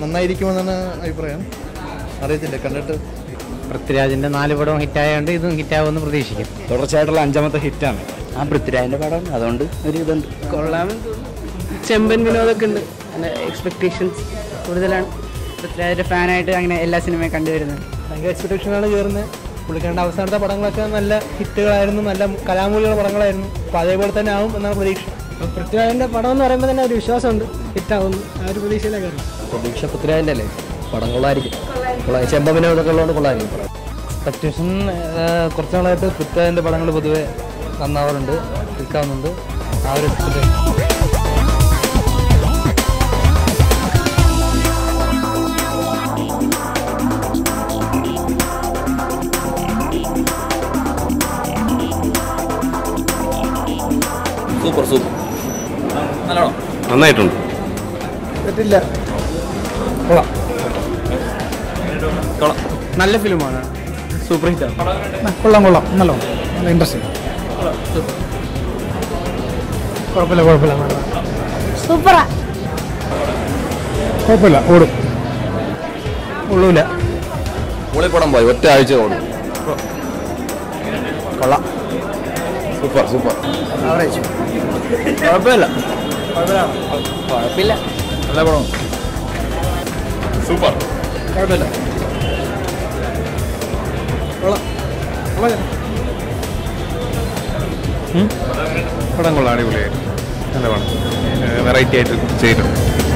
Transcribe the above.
നന്നായിരിക്കുമെന്നാണ് അഭിപ്രായം. അറിയത്തില്ല, കണ്ടിട്ട്. പൃഥ്വിരാജിൻ്റെ 4 പടവും ഹിറ്റായതുകൊണ്ട് ഇതും ഹിറ്റാവുമെന്ന് പ്രതീക്ഷിക്കും. തുടർച്ചയായിട്ടുള്ള 5ാമത്തെ ഹിറ്റാണ്. പൃഥ്വിരാജിൻ്റെ പടം, അതുകൊണ്ട് ഒരു ഇതുണ്ട്. കൊള്ളാമെന്ന് തോന്നുന്നു. ചെമ്പൻ വിനോദമൊക്കെ ഉണ്ട്. എൻ്റെ എക്സ്പെക്ടേഷൻസ് കൂടുതലാണ്. പൃഥ്വിരാജിൻ്റെ ഫാനായിട്ട് അങ്ങനെ എല്ലാ സിനിമയും കണ്ടുവരുന്നത്. ഭയങ്കര എക്സ്പെക്ടേഷനാണ് കയറുന്നത്. പുള്ളിക്കാരൻ്റെ അവസാനത്തെ പടങ്ങളൊക്കെ നല്ല ഹിറ്റുകളായിരുന്നു, നല്ല കലാമൂലികളുടെ പടങ്ങളായിരുന്നു. അപ്പോൾ അതേപോലെ തന്നെ ആവും എന്നാണ് പ്രതീക്ഷ. പൃഥ്വിരാജിൻ്റെ പടം എന്ന് പറയുമ്പോൾ തന്നെ ഒരു വിശ്വാസമുണ്ട് ഹിറ്റാവുന്നു. ആ ഒരു പ്രതീക്ഷയിലാണ് കയറുന്നത്. പ്രതീക്ഷ പൃഥ്വിരാജിൻ്റെ അല്ലേ, പടം കൊള്ളായിരിക്കും. ചെമ്പവിനോദൊക്കെ ഉള്ളതുകൊണ്ട് കൊള്ളായിരിക്കും. എക്സ്പെക്ടേഷൻ കുറച്ച് നാളായിട്ട് പൃഥ്വിരാജിൻ്റെ പടങ്ങൾ പൊതുവെ നന്നാവാറുണ്ട്, ക്ലിക്കാവുന്നുണ്ട്. ആ ഒരു എക്സ്പെക്ടേഷൻ. സൂപ്പർ സൂപ്പർ, നല്ലോണം നന്നായിട്ടുണ്ട്. പറ്റില്ല, കൊള്ളാം, നല്ല ഫിലിമാണ്, സൂപ്പർ ഹിറ്റാണ്. കൊള്ളാം, നല്ലോണം, നല്ല ഇൻട്രസ്റ്റിംഗ്. കുഴപ്പമില്ല, സൂപ്പറാ, കുഴപ്പമില്ല, ഓടും, ഉള്ളൂല. പൊളിപ്പടം പോയി, ഒറ്റ ആഴ്ച ഓടും. കൊള്ളാം, സൂപ്പർ സൂപ്പർ. ആവറേജ്, കുഴപ്പമില്ല. കുഴപ്പമില്ല, നല്ല പടം, സൂപ്പർ. കുഴപ്പമില്ല. പടം കൊള്ളാം, അടിപൊളിയായിരുന്നു, നല്ല പടം, വെറൈറ്റി ആയിട്ട് ചെയ്തിട്ടുണ്ട്.